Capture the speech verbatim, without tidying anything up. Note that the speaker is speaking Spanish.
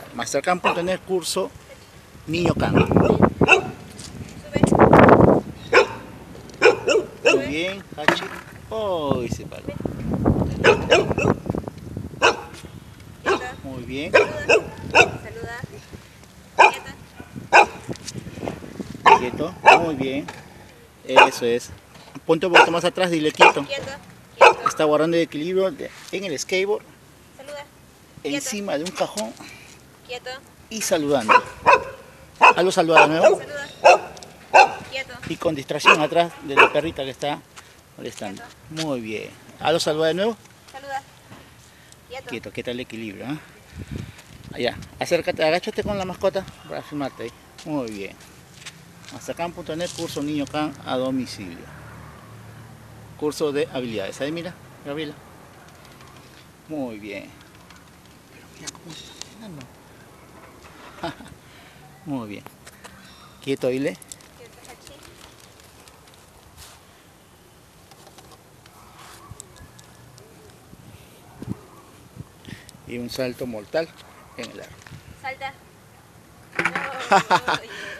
Mastercam punto net curso Niño Can. Muy bien, Hachi. Oh, y se paró. Muy bien. Saluda. Quieto. Muy bien. Eso es. Ponte un poquito más atrás, dile quieto. Quieto. Quieto. Está guardando el equilibrio en el skateboard. Saluda. Encima de un cajón Quieto. y saludando. Hazlo saludar de nuevo. Saluda. Quieto. Y con distracción atrás de la perrita que está molestando. Muy bien. Hazlo saludar de nuevo. Saluda. Quieto. Quieto, quita el equilibrio. ¿eh? Allá, acércate, agáchate con la mascota para filmarte ahí. Muy bien. Mastercam punto net curso Niño Can a domicilio. Curso de habilidades. Ahí mira, Gabriela. Muy bien. Pero mira cómo está entrenando. Muy bien. Quieto, Ile. Quieto, Hachi. Y un salto mortal en el arco. Salta. Oh, yeah.